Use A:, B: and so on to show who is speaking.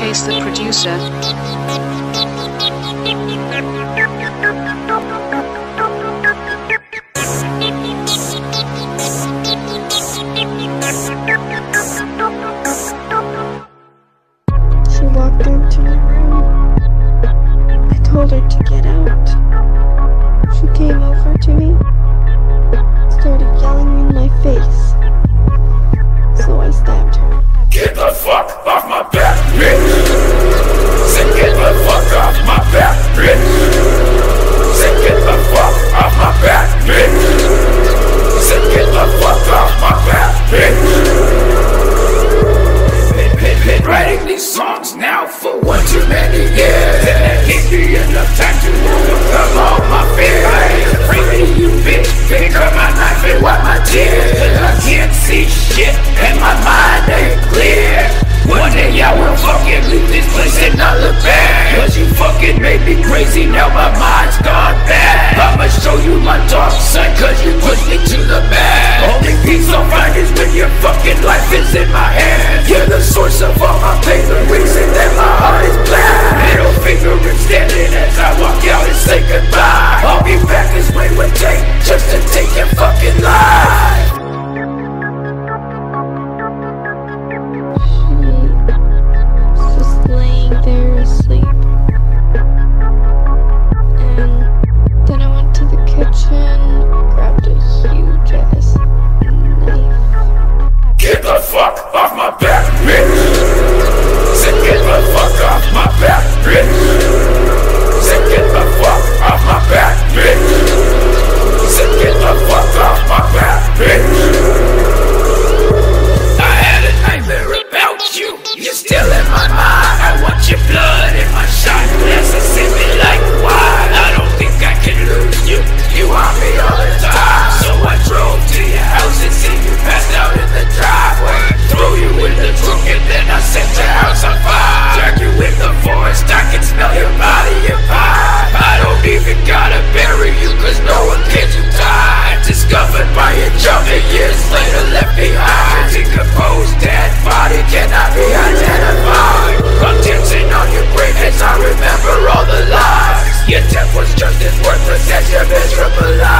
A: Case the producer.
B: She walked into my room. I told her to get out. She came over to me, started yelling in my face. So I stabbed her.
C: Get the fuck off my back, bitch! Say get the fuck off my back, bitch! Say get the fuck off my back, bitch! Say get the fuck off my back, bitch! Been writing these songs now for one too many years, and that gave me enough time to overcome all my fears. I ain't afraid of you, bitch. Pick up my knife and wipe my tears, 'cause I can't see shit and my mind ain't clear. One day I will fucking leave this place and not look back, 'cause you fucking made me crazy, now my mind's gone bad. I'ma show you my dark side, 'cause you pushed me to the back. Only peace I'll find is when your fucking life is in my hands. You're the source of all my pain, the reason that my heart is black. Middle finger extended as I walk out and say goodbye. I'll be back this way would take just to take your fucking life.
B: There asleep, and then I went to the kitchen, grabbed a huge ass knife.
C: Get the fuck off my back, bitch! Say get the fuck off my back, bitch! Say get the fuck off my back, bitch! Say get the fuck off my back, bitch! I had a nightmare about you, you're still in my mind. I want your blood in my shot glass and send me like wine. I don't think I can lose you, you haunt me all the time. So I drove to your house and seen you passed out in the driveway. Threw you in the trunk and then I set your house on fire. Drag you in the forest, I can smell your body and pie. I don't even gotta bury you, 'cause no one cares you died. Discovered by a junkie years later, left behind. Decomposed dead body cannot be identified. I'm dancing on your grave as I remember all the lies. Your death was just as worthless as your miserable life.